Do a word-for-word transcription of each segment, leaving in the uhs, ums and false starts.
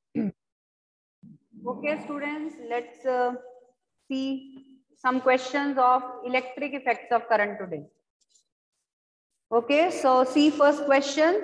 Okay, students, let's uh, see some questions of electric effects of current today. Okay, so see first question.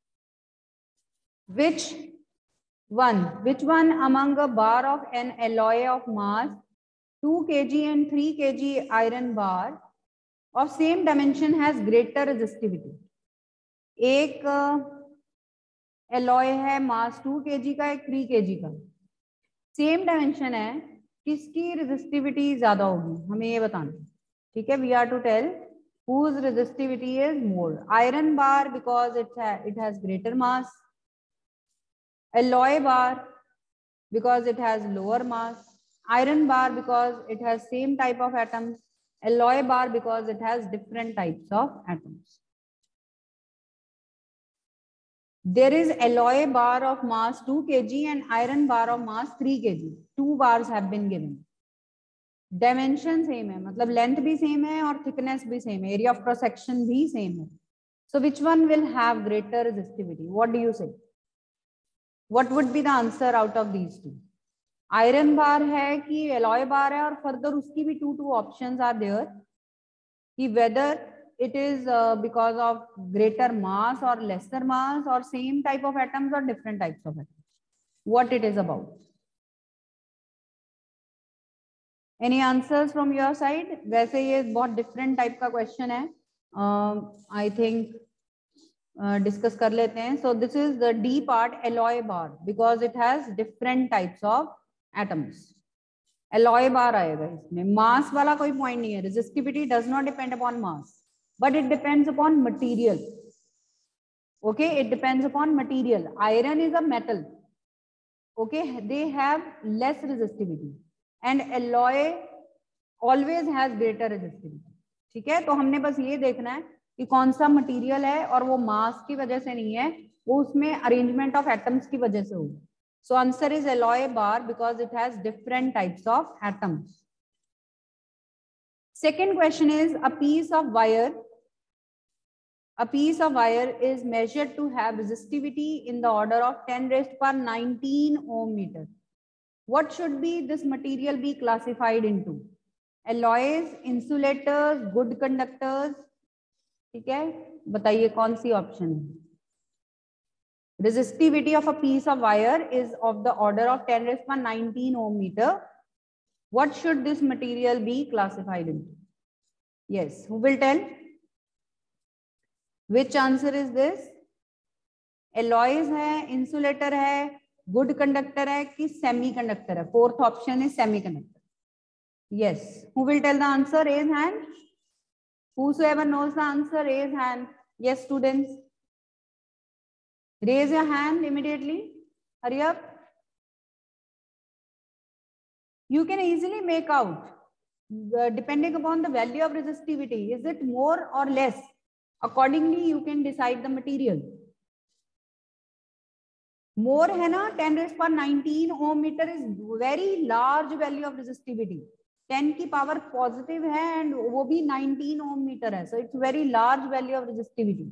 Which one, which one among a bar of an alloy of mass two kilograms and three kilograms iron bar of same dimension has greater resistivity? एक alloy है mass two KG का, एक three KG का, same dimension है, किसकी resistivity ज्यादा होगी, हमें ये बताना. ठीक है, we are to tell whose resistivity is more. Iron bar because it ha it has greater mass. Alloy bar because it has lower mass. Iron bar because it has same type of atoms. Alloy bar because it has different types of atoms. There is alloy bar of mass two kilograms and iron bar of mass three kilograms. Two bars have been given. Dimension same है, मतलब length भी same है और thickness भी same है, area of cross section भी same है. So which one will have greater resistivity? What do you say? What would be the answer out of these two? Iron bar है कि alloy bar है, और further उसकी भी two two options are there कि whether it is uh, because of greater mass or lesser mass or same type of atoms or different types of atoms. What it is about? Any answers from your side? वैसे ये बहुत different type का question है. uh, I think uh, discuss कर लेते हैं. So this is the D part, alloy bar, because it has different types of atoms. Alloy bar आएगा इसमें. Mass वाला कोई point नहीं है. Resistivity does not depend upon mass, but it depends upon material. Okay, it depends upon material. Iron is a metal. Okay, they have less resistivity. And alloy always has greater resistivity. ठीक है, तो हमने बस ये देखना है कि कौन सा मटेरियल है, और वो मास की वजह से नहीं है, वो उसमें अरेंजमेंट ऑफ एटम्स की वजह से होगा. So answer is alloy bar because it has different types of atoms. Second question is a piece of wire. A piece of wire is measured to have resistivity in the order of ten raised to nineteen ohm meter. What should be this material be classified into? Alloys, insulators, good conductors. ठीक है, बताइए कौन सी option है? Resistivity of a piece of wire is of the order of ten raised to nineteen ohm meter. What should this material be classified into? Yes, who will tell? Which answer is this? Alloys है, insulator है, good conductor है कि semiconductor है? Fourth option is semiconductor. Yes, who will tell the answer? Raise hand. Whosoever knows the answer, raise hand. Yes, students. Raise your hand immediately. Hurry up. You can easily make out, uh, depending upon the value of resistivity. Is it more or less? Accordingly, you can decide the material. More है ना, ten raised to nineteen ohm meter is very large value of resistivity. ten की power positive है and वो भी nineteen ohm meter है. So it's very large value of resistivity.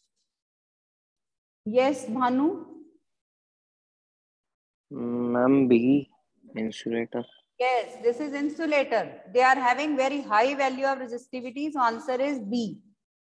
Yes, Bhanu. Ma'am, B, insulator. Yes, this is insulator. They are having very high value of resistivity. So answer is B.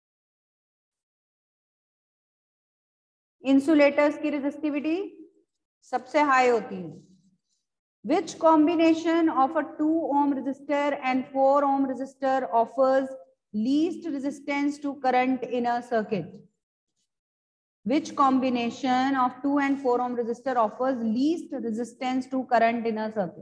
Insulators की resistivity सबसे high होती है. Which combination of a two ohm resistor and four ohm resistor offers least resistance to current in a circuit? Which combination of two and four ohm resistor offers least resistance to current in a circuit?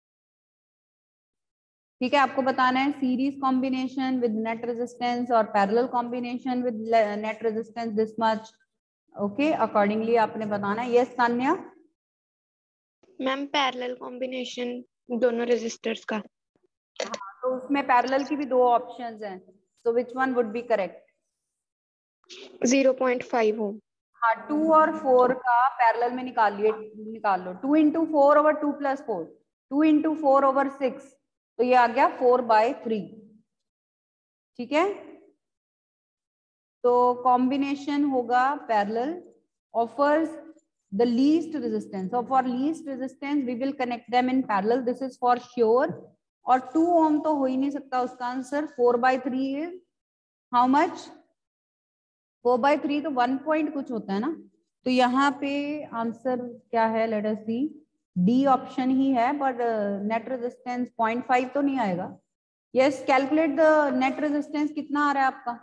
ठीक है, आपको बताना है series combination with net resistance और parallel combination with net resistance this much. Okay, accordingly आपने बताना है. Yes Tanya. Ma'am parallel combination दोनों रेजिस्टर्स का. हाँ, तो उसमें पैरेलल की भी दो ऑप्शंस हैं. So which one would be correct? Zero point five ohm. हाँ, टू और फोर का पैरेलल में निकालिए, निकाल लो. Two into four over two plus four, two into four over six, तो ये आ गया फोर बाय थ्री. ठीक है, तो कॉम्बिनेशन होगा parallel, offers the least resistance. So for least resistance we will connect them in parallel, this is for sure. और two ohm तो हो ही नहीं सकता उसका answer. Four by three is how much? Four by three तो one point कुछ होता है ना. तो यहाँ पे आंसर क्या है? Let us see. D option ही है, but net resistance point five तो नहीं आएगा. Yes, calculate the net resistance. कितना आ रहा है आपका?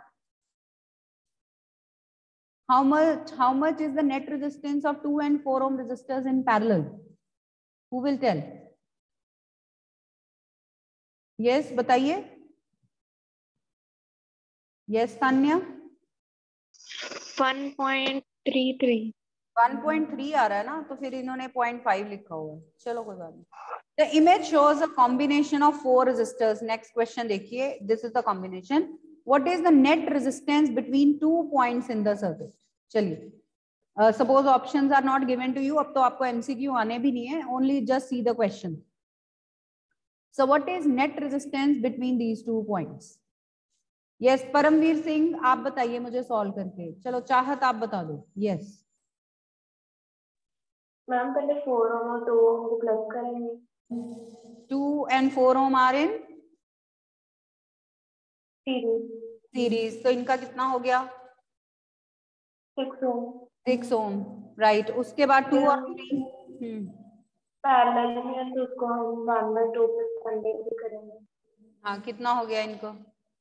How much? How much is the net resistance of two and four ohm resistors in parallel? Who will tell? Yes, बताइए. Yes, Tanya. One point three three. One point three आ रहा है ना, तो फिर इन्होंने पॉइंट फाइव लिखा हुआ है. चलो कोई बात नहीं. The image shows a combination of four resistors. Next question देखिए. This is the combination. What is the net resistance between two points in the circuit? चलिए. Suppose options are not given to you. अब तो आपको M C Q आने भी नहीं है. Only just see the question. So what is net resistance between these two points? Yes, Paramvir Singh आप बताइए मुझे सॉल्व करके. चलो चाहत आप बता दो. Yes. मैम पहले फोर ओम और टू ओम को प्लस करेंगे. Two and four ohm are in series. Series. तो इनका कितना हो गया? Six ohm. Six ohm. Right. उसके बाद टू और थ्री पैरेलल में है तो उसको हम वन बाय टू प्लस करने भी करेंगे. हाँ, कितना हो गया इनको?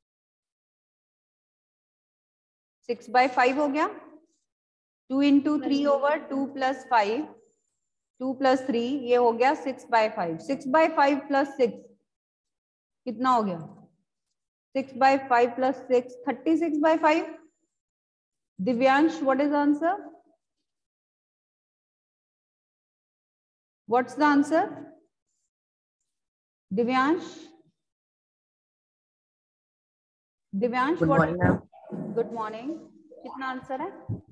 सिक्स बाय फाइव हो गया. Two into three over two plus five, two plus three, ये हो गया six by five. Six by five plus six कितना हो गया? Six by five plus six, thirty six by five. Divyansh, what is answer? What's the answer? Divyansh, Divyansh, good morning ma'am. Good morning. कितना answer है?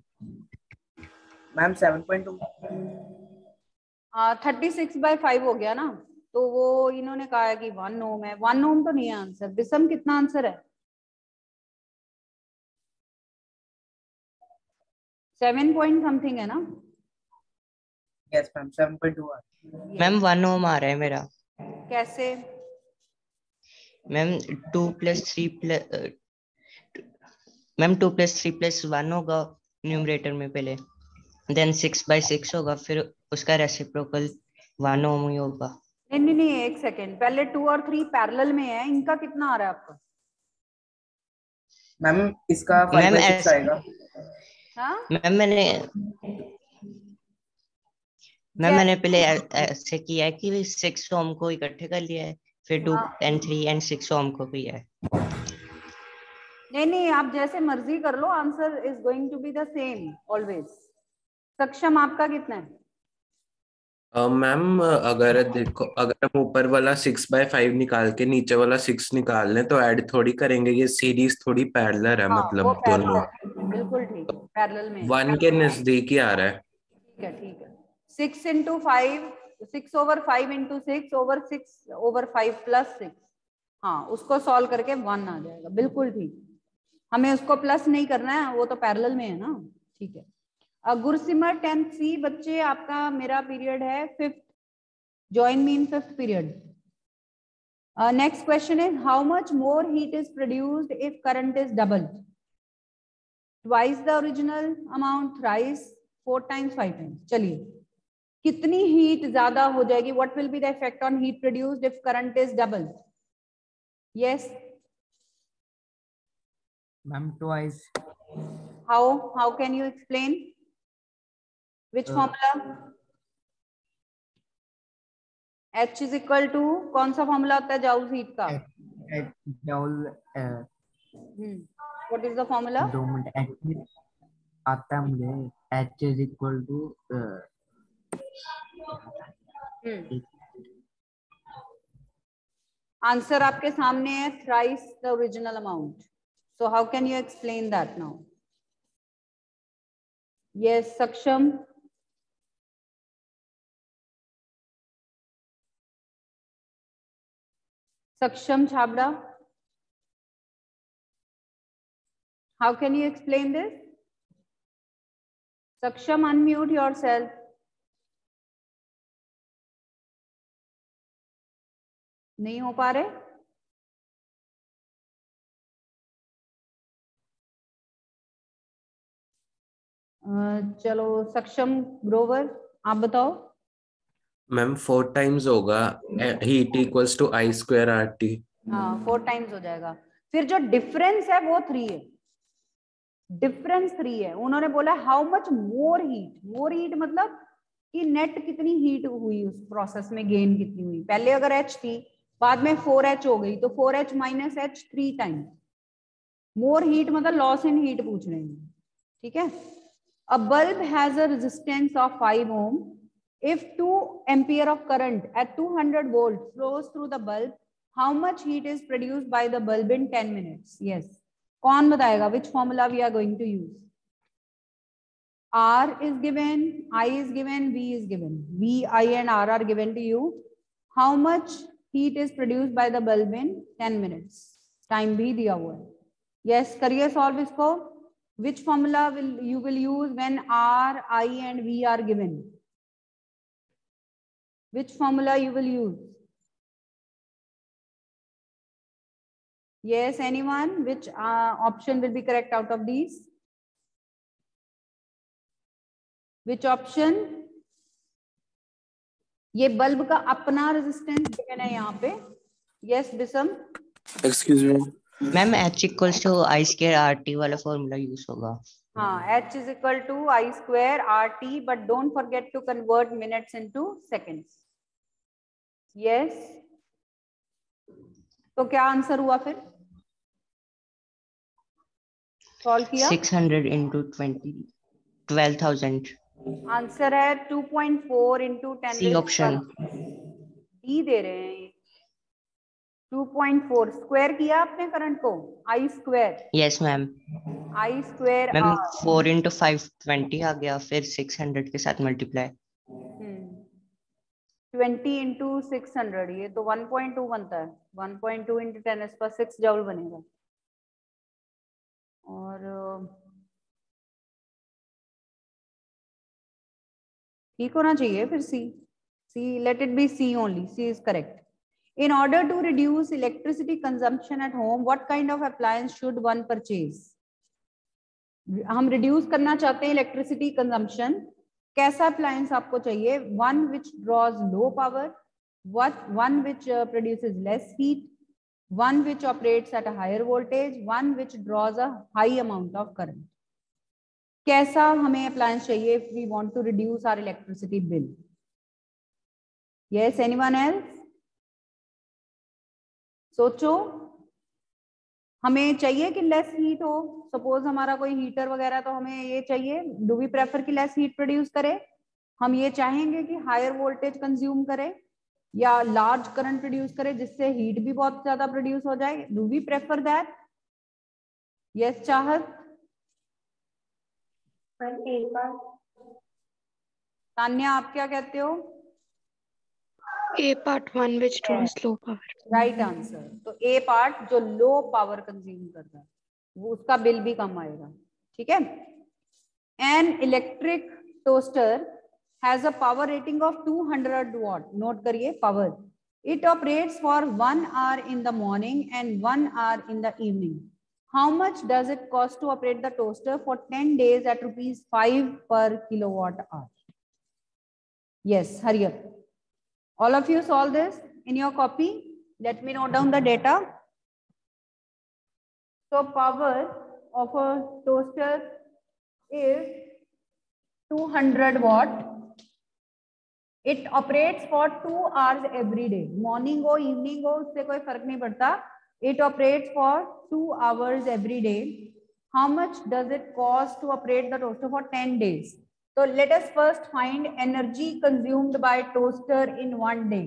Ma'am seven point two. Thirty six by five हो गया ना, तो वो इन्होंने कहा है कि वन ओम है. वन ओम तो नहीं है आंसर. बिसम कितना आंसर है? सेवन पॉइंट समथिंग है ना? Yes ma'am seven point two. Ma'am one ohm आ रहा है मेरा. कैसे? Ma'am two plus three plus ma'am two plus three plus one होगा न्यूमरेटर में पहले, देन सिक्स बाय सिक्स होगा, फिर उसका रेसिप्रोकल वन ओम ही होगा. नहीं नहीं नहीं, एक सेकेंड. पहले टू और थ्री पैरेलल में है. इनका कितना आ रहा है आपका? मैम इसका फाइव बाय सिक्स आएगा. हाँ मैम मैंने मैम मैंने पहले ऐसे किया है कि सिक्स ओम को इकट्ठे कर लिया है, फिर two and three and six ohm को किया है. नहीं नहीं, आप जैसे मर्जी कर लो. Answer is going to be the same always. Saksham, आपका कितना है? मैम uh, अगर देखो, अगर हम ऊपर वाला सिक्स बाय फाइव निकाल के नीचे वाला सिक्स निकाल लें तो ऐड थोड़ी करेंगे. ये सीरीज थोड़ी पैरेलल है. हाँ, मतलब वो दोनों पैरेलल, बिल्कुल ठीक. पैरेलल में वन के नजदीक ही आ रहा है. ठीक है ठीक है. Six into five, six over five into six over six over five plus six. हाँ, उसको सॉल्व करके वन आ जाएगा. बिल्कुल ठीक. हमें उसको प्लस नहीं करना है, वो तो पैरेलल में है ना. ठीक है. Gursimar tenth C. बच्चे आपका मेरा पीरियड है fifth. Join me in fifth period. Next question is how much more heat is produced if current is double? Twice the original amount, thrice, four times, five times. चलिए, कितनी heat ज्यादा हो जाएगी? What will be the effect on heat produced if current is double? Yes ma'am twice. How how can you explain? Which formula? H is equal to कौन सा formula होता है जाउस हीट का? Joule. What is the formula? दो minute आता है मुझे. H is equal to answer आपके सामने है. Thrice the original amount. So how can you explain that now? Yes Saksham. Saksham Chabda, how can you explain this? Saksham, unmute yourself. नहीं हो पा रहे? uh, चलो सक्षम ग्रोवर आप बताओ। मैम फोर टाइम्स होगा heat equals to I square R T. हाँ फोर टाइम्स हो जाएगा। फिर जो डिफरेंस है वो थ्री है, डिफरेंस थ्री है। उन्होंने बोला how much more heat, more heat मतलब कि नेट कितनी हीट हुई उस प्रोसेस में, गेन कितनी हुई। पहले अगर एच थी बाद में फोर एच हो गई तो four H minus H three times. More heat मतलब लॉस इन हीट पूछ रहे हैं, ठीक है। A bulb has a resistance of five ohm if two ampere of current at two hundred volt flows through the bulb, how much heat is produced by the bulb in ten minutes. Yes, कौन बताएगा which formula we are going to use? R is given, I is given, V is given. V, I and R are given to you. How much heat is produced by the bulb in ten minutes? Time भी दिया हुआ है। Yes, करिए solve इसको। Which formula will you will use when R, I and V are given? Which formula you will use? Yes, anyone? Which uh, option will be correct out of these? Which option? ये bulb का अपना resistance given है यहाँ पे। Yes Bisam. Excuse me ma'am H equals to I square R T वाला formula use होगा। हाँ, H is equal to I square R T, but don't forget to convert minutes into seconds. Yes. तो क्या answer हुआ फिर? Solve किया? Six hundred into twenty, twelve thousand. Answer है two point four into ten. C option D दे रहे हैं। To point four square किया आपने करंट को, I square. Yes ma'am. I square ma'am R. Four into five twenty आ गया, फिर सिक्स हंड्रेड के साथ multiply. Twenty into six hundred, ये तो वन पॉइंट टू बनता है। One point two into ten इस पर सिक्स जूल बनेगा। और ठीक होना चाहिए फिर C. C, let it be C only. C is correct. In order to reduce electricity consumption at home, what kind of appliance should one purchase? हम reduce करना चाहते हैं electricity consumption, कैसा appliance आपको चाहिए? One which draws low power, what one which uh, produces less heat, one which operates at a higher voltage, one which draws a high amount of current. कैसा हमें appliance चाहिए if we want to reduce our electricity bill? Yes, anyone else? सोचो। हमें चाहिए कि less heat हो। Suppose हमारा कोई हीटर वगैरह, तो हमें ये चाहिए, डू वी प्रेफर कि लेस हीट प्रोड्यूस करे? हम ये चाहेंगे कि हायर वोल्टेज कंज्यूम करे या लार्ज करंट प्रोड्यूस करे जिससे हीट भी बहुत ज्यादा प्रोड्यूस हो जाए? Do we prefer that? Yes Chahat. Tanya आप क्या कहते हो? A part one which draws low power. Right answer. तो ए पार्ट जो लो पावर कंज्यूम करता है वो, उसका बिल भी कम आएगा। ठीक है। An electric toaster has a power rating of two hundred watt. Note करिए power. It operates for one hour in the morning and one hour in the evening. How much does it cost to operate the toaster for ten days at rupees five per kilowatt hour? Yes, hurry up. All of you solve this in your copy. Let me note down the data. So power of a toaster is two hundred watt. It operates for two hours every day. Morning हो, evening हो, उससे कोई फर्क नहीं पड़ता. It operates for two hours every day. How much does it cost to operate the toaster for ten days? So let us first find energy consumed by toaster in one day.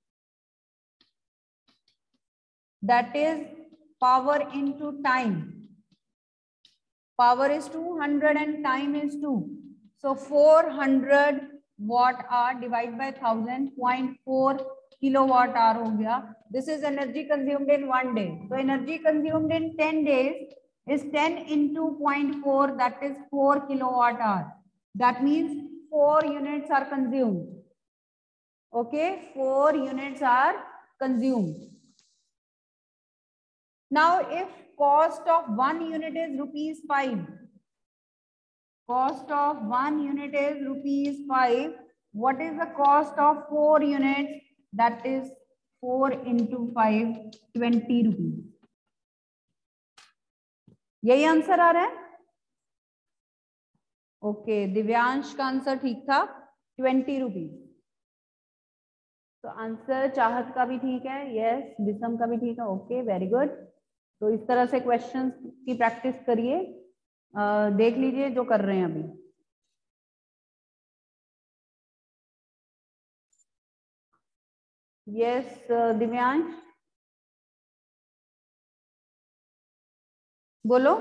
That is power into time. Power is two hundred and time is two. So four hundred watt hour divided by one thousand, zero point four kilowatt hour हो गया. This is energy consumed in one day. So energy consumed in ten days is ten into zero point four, that is four kilowatt hour. That means four units are consumed. Okay, four units are consumed. Now if cost of one unit is rupees five, cost of one unit is rupees five, what is the cost of four units? That is four into five, twenty rupees. यही answer आ रहा है? Okay, Divyansh का answer ठीक था, twenty rupees. तो answer चाहत का भी ठीक है, यस, बिसम का भी ठीक है. Okay, very good. तो इस तरह से क्वेश्चंस की प्रैक्टिस करिए, देख लीजिए जो कर रहे हैं अभी. यस दिव्यांश, बोलो.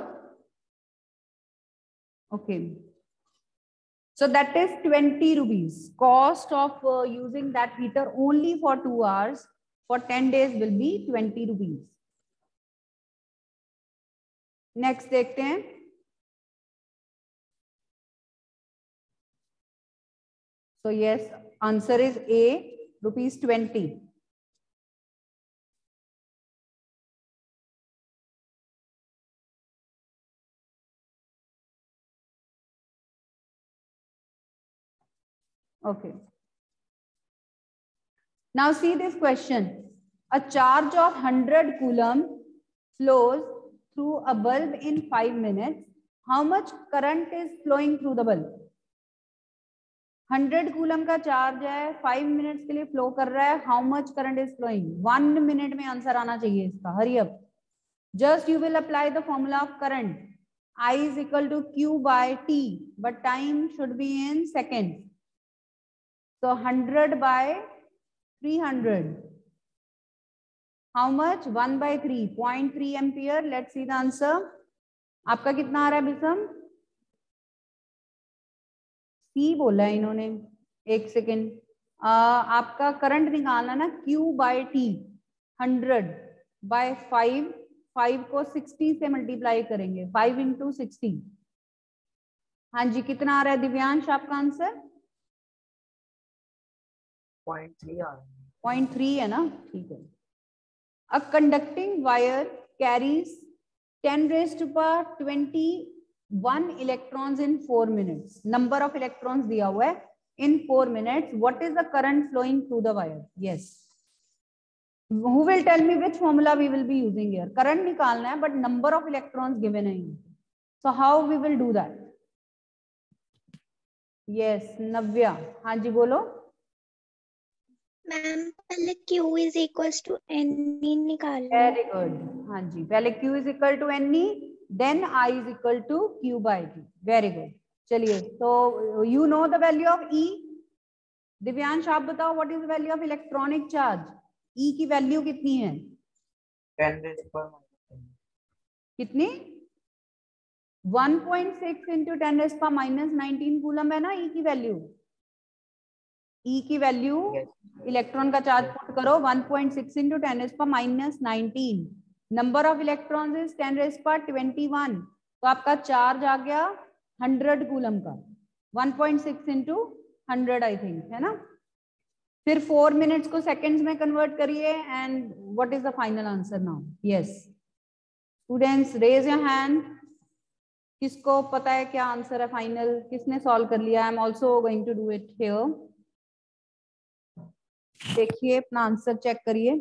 Okay, so that is twenty rupees. Cost of uh, using that heater only for two hours for ten days will be twenty rupees. Next देखते हैं. So yes, answer is A, rupees twenty. Okay. Now see this question. A charge of one hundred coulomb flows through a bulb in five minutes. How much current is flowing through the bulb? one hundred coulomb का charge है, five minutes के लिए flow कर रहा है. How much current is flowing? one minute में answer आना चाहिए इसका. Hurry up. Just you will apply the formula of current. I is equal to Q by T, but time should be in seconds. So one hundred by three hundred. How much? one by three. zero point three ampere. Let's see the answer. आपका कितना आ रहा है बिसम? C बोला है इन्होंने. एक second. आपका करंट निकालना ना, Q by T. one hundred by five. five को sixty से मल्टीप्लाई करेंगे. five into sixty. हाँ जी, कितना आ रहा है दिव्यांश आपका आंसर? पॉइंट थ्री आ रहा है. पॉइंट थ्री है ना, ठीक है. A conducting wire carries ten raised to power twenty-one electrons in four minutes. Number of electrons दिया हुआ है in four minutes. What is the current flowing through the wire? Yes. Who will tell me which formula we will be using here? Current निकालना है, but number of electrons given है. So how we will do that? Yes, नव्या. हाँ जी बोलो. Ma'am पहले Q is equals to N निकालना. Very good. हाँ जी, पहले Q is equal to N, then I is equal to Q by T. Very good. चलिए, so you know the value of E. Divyansh आप बताओ, what is the value of electronic charge? E की value कितनी है? Ten raised to power कितनी? one point six into ten raised to power minus nineteen coulomb है ना E की वैल्यू. E की वैल्यू इलेक्ट्रॉन का चार्ज पुट करो, one point six into ten raised to power minus nineteen. Number of electrons is ten raised to power twenty-one. तो आपका charge आ गया one hundred कूलम का. one point six into one hundred I think, है ना. फिर four minutes को seconds में convert करिए and what is the final answer now? Yes students, raise your hand. किसको पता है क्या आंसर है फाइनल? किसने सॉल्व कर लिया? I am also going to do it here. देखिए अपना आंसर चेक करिए.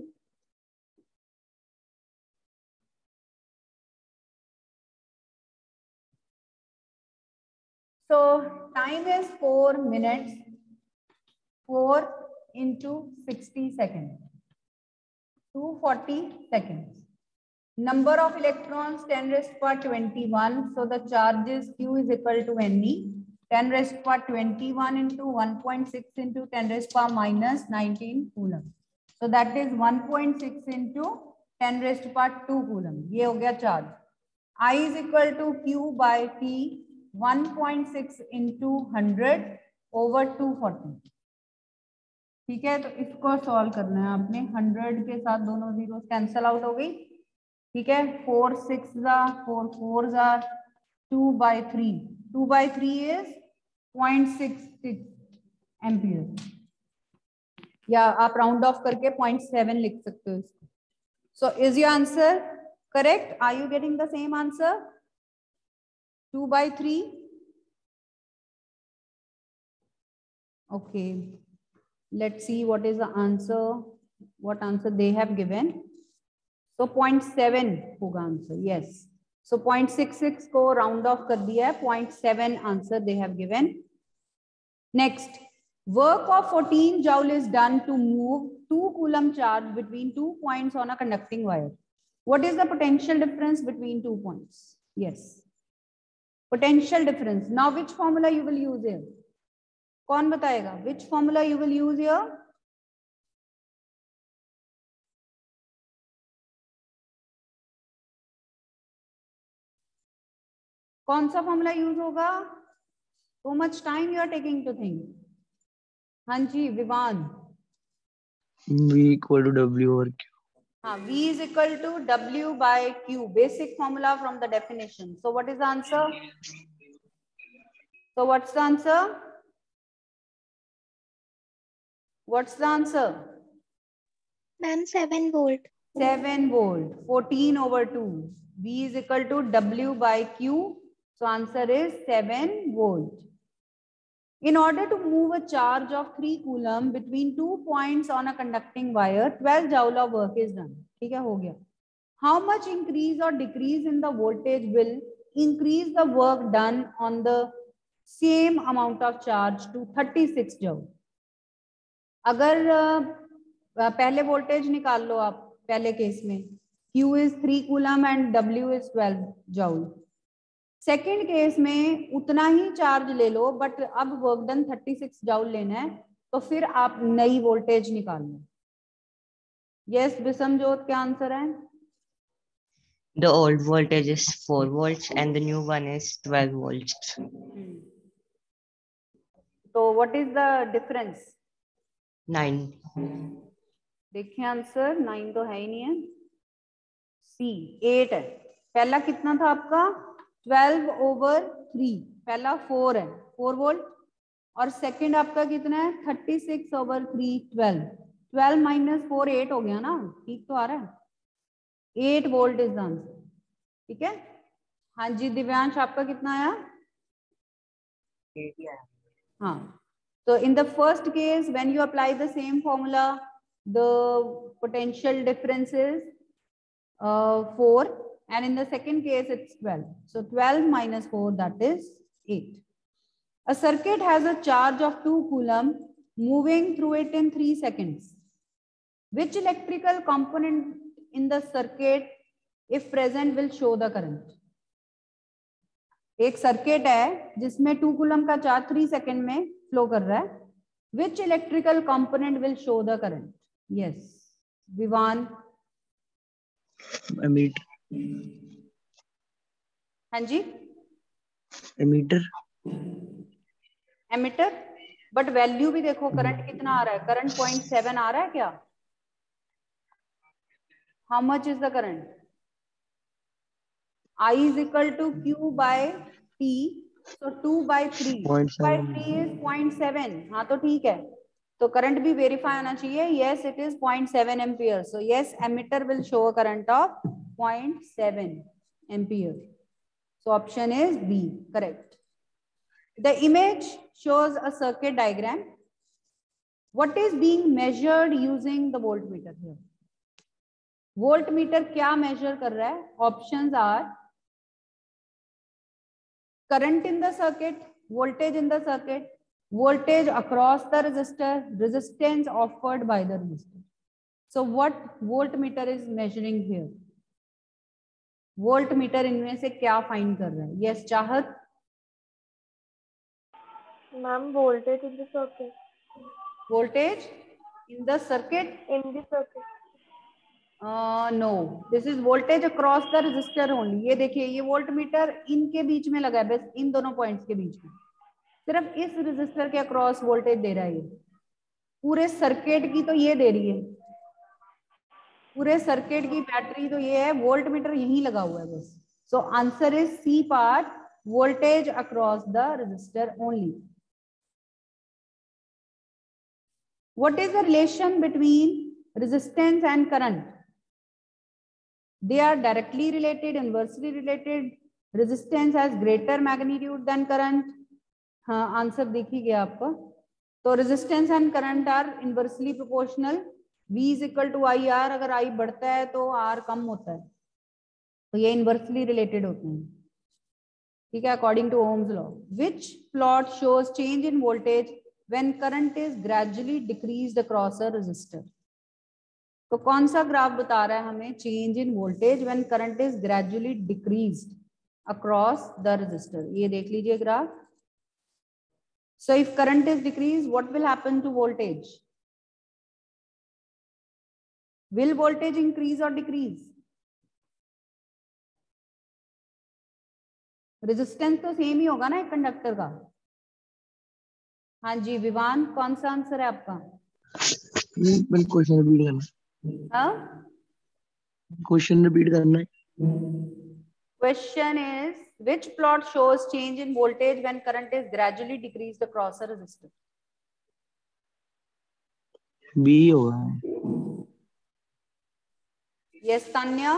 So time is four minutes. four into sixty seconds. two hundred forty seconds. Number of electrons ten raised to power twenty-one. So the charge is Q is equal to Ne. ten raised to power twenty-one into one point six into ten raised to power minus nineteen coulomb. So that is one point six into ten raised to power two coulomb. ये हो गया charge. I is equal to Q by T. one point six into one hundred over two hundred forty. ठीक है, तो इसको solve करना है आपने. one hundred के साथ दोनों जीरो कैंसल आउट हो गई. ठीक है, four six जा, four four जा, two by three. two by three is zero point six six ampere. या आप राउंड ऑफ करके पॉइंट सेवन लिख सकते हो इसको. So is your answer correct? Are you getting the same answer? Two by three. Okay, let's see what is the answer, what answer they have given. So zero point seven होगा answer. Yes, so zero point six six को round off कर दिया है. zero point seven answer they have given. Next, work of fourteen joule is done to move two coulomb charge between two points on a conducting wire. What is the potential difference between two points? Yes, potential difference. Now which formula you will use here? कौन बताएगा? Which formula you will use here? कौन सा formula use होगा? So much time you are taking to think. हाँ जी Vivaan. V equal to W over Q. हाँ, V is equal to W by Q. Basic formula from the definition. So what is the answer? So what's the answer? What's the answer? Ma'am, seven volt. seven volt. fourteen over two. V is equal to W by Q. So answer is seven volt. In order to move a charge of three coulomb between two points on a conducting wire, twelve joule of work is done. ठीक है, हो गया. How much increase or decrease in the voltage will increase the work done on the same amount of charge to thirty-six joule? अगर पहले voltage निकाल लो आप पहले case में, Q is three coulomb and W is twelve joule. Second case में उतना ही charge ले लो बट अब वर्क डन thirty-six joule लेना है, तो फिर आप नई वोल्टेज निकाल लो. यस विषमजोत, क्या आंसर है? The old voltage is four volts and the new one is twelve volts. तो what is the difference? Nine. देखिए आंसर नाइन तो है ही नहीं है. सी एट है. पहला कितना था आपका? Twelve over three. पहला फोर है, फोर वोल्ट. और सेकंड आपका कितना है? Thirty six over three. Twelve. Twelve minus four eight हो गया ना. ठीक तो आ रहा है. Eight volt is answer. ठीक है. हाँ जी दिव्यांश, आपका कितना आया? हाँ. So in the first case, when you apply the same formula, the potential difference is uh, four, and in the second case it's twelve. So twelve minus four, that is eight. A circuit has a charge of two coulomb moving through it in three seconds. Which electrical component in the circuit, if present, will show the current? एक circuit है जिसमें two coulomb का charge three second में flow कर रहा है. Which electrical component will show the current? Yes Vivaan. Ammeter. हाँ जी एमीटर. एमीटर. बट वैल्यू भी देखो, करंट कितना आ रहा है? करंट पॉइंट सेवन आ रहा है क्या? How much is the current? I is equal to Q by T. So two by three. by three is zero point seven. हाँ तो ठीक है. तो करंट भी वेरीफाई होना चाहिए. Yes, it is zero point seven ampere. So yes, emitter will show a current of zero point seven ampere. So option is B, correct. The image shows a circuit diagram. What is being measured using the voltmeter here? Voltmeter क्या measure कर रहा है? Options are current in the circuit, voltage in the circuit, voltage across the resistor, resistance offered by the resistor. So what voltmeter is measuring here? Voltmeter इनमें से क्या find कर रहा है? Yes चाहत. Ma'am, voltage in the circuit. Voltage in the circuit? In the circuit. Uh, no, this is voltage across the resistor only. ये देखिए, ये वोल्टमीटर इनके बीच में लगा है, बस इन दोनों पॉइंट्स के बीच में. सिर्फ इस रेजिस्टर के अक्रॉस वोल्टेज दे रहा है. ये पूरे सर्किट की तो ये दे रही है, पूरे सर्किट की बैटरी तो ये है. वोल्टमीटर यहीं लगा हुआ है बस. So answer is C part, voltage across the resistor only. What is the relation between resistance and current? They are directly related, inversely related. Resistance has greater magnitude than current. हाँ, answer देखी गया आपको. तो resistance and current are inversely proportional. V is equal to I R. अगर I बढ़ता है तो R कम होता है. तो ये inversely related होते हैं. ठीक है, according to Ohm's law. Which plot shows change in voltage when current is gradually decreased across a resistor? तो कौन सा ग्राफ बता रहा है हमें change in voltage when current is gradually decreased across the resistor? ये देख लीजिए graph. So if current is decrease, what will happen to voltage? Will voltage increase और डिक्रीज? रेजिस्टेंस तो सेम ही होगा ना एक कंडक्टर का. हाँ जी विवान, कौन सा आंसर है आपका? क्वेश्चन रिपीट करना. हाँ, क्वेश्चन रिपीट करना है. Question is, which plot shows change in voltage when current is gradually decreased across a resistor? B होगा. Yes, Tanya.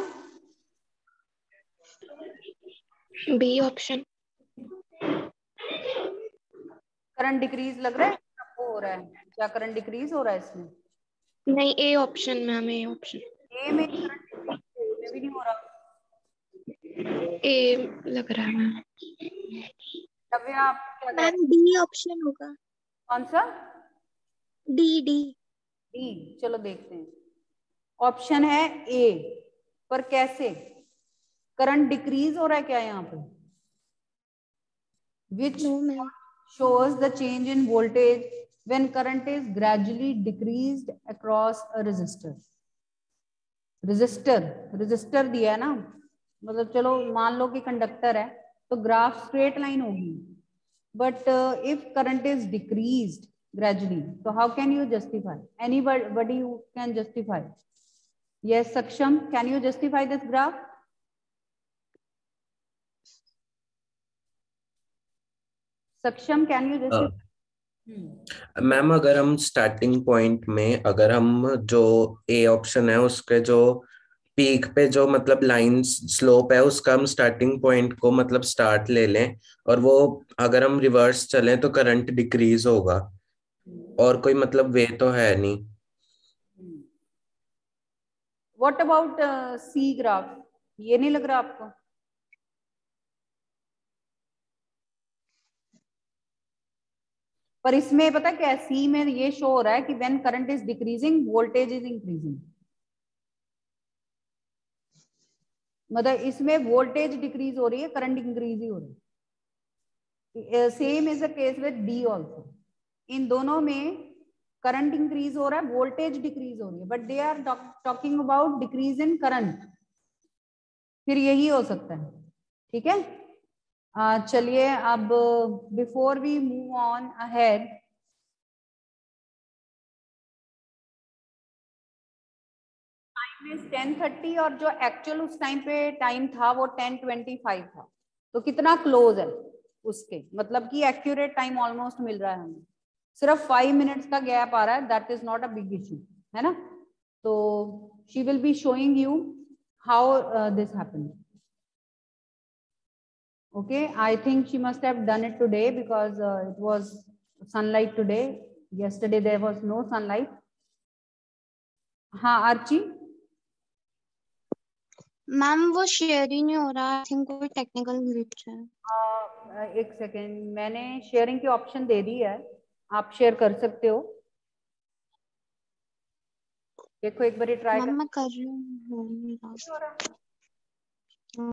B option. Current decrease लग रहा है आपको? हो रहा है क्या? करंट डिक्रीज हो रहा है इसमें? नहीं, A option ma'am, A option. A में करंट में भी नहीं हो रहा. ए लग रहा है मैम. तभी आप क्या कह रहे मैम डी ऑप्शन होगा. हैं? कौन सा? D D D. चलो देखते हैं. ऑप्शन है ए, पर कैसे? करंट डिक्रीज हो रहा है क्या यहाँ पे? Which no ma'am. shows the change in voltage when current is gradually decreased across a resistor. resistor resistor दिया है ना, मतलब चलो मान लो कि कंडक्टर है तो ग्राफ स्ट्रेट लाइन होगी. But if current is decreased gradually, so how can you justify? Anybody who can justify? Yes, Saksham, can you justify this graph? सक्षम, कैन यू जस्ट? मैम अगर हम स्टार्टिंग पॉइंट में अगर हम जो A option है उसके जो पीक पे जो मतलब लाइन स्लोप है उसका हम स्टार्टिंग पॉइंट को मतलब स्टार्ट ले लें और वो अगर हम रिवर्स चलें तो करंट डिक्रीज होगा और कोई मतलब वे तो है नहीं. What about C graph? ये नहीं लग रहा आपको? पर इसमें पता क्या है, सी में ये शो हो रहा है कि when current is decreasing voltage is increasing. मतलब इसमें वोल्टेज डिक्रीज हो रही है, करंट इंक्रीज ही हो रही है. Same is the case with D also. इन दोनों में करंट इंक्रीज हो रहा है, वोल्टेज डिक्रीज हो रही है, but they are talking about decrease in current. फिर यही हो सकता है. ठीक है, Uh, चलिए अब before we move on ahead, time is ten thirty और जो एक्चुअल उस टाइम पे टाइम था वो टेन ट्वेंटी फाइव था. तो कितना क्लोज है उसके, मतलब कि एक्यूरेट टाइम ऑलमोस्ट मिल रहा है हमें. सिर्फ फाइव मिनट्स का गैप आ रहा है. That is not a big issue, है ना. तो she will be showing you how this happened. Okay, I think she must have done it today because uh, it was sunlight today. Yesterday there was no sunlight. हाँ Archi. Ma'am वो share ही नहीं हो रहा. I think कोई technical glitch है. uh, एक second, मैंने शेयरिंग की ऑप्शन दे दी है, आप शेयर कर सकते हो. देखो एक बार ट्राई. मैम मैं कर रही हूँ.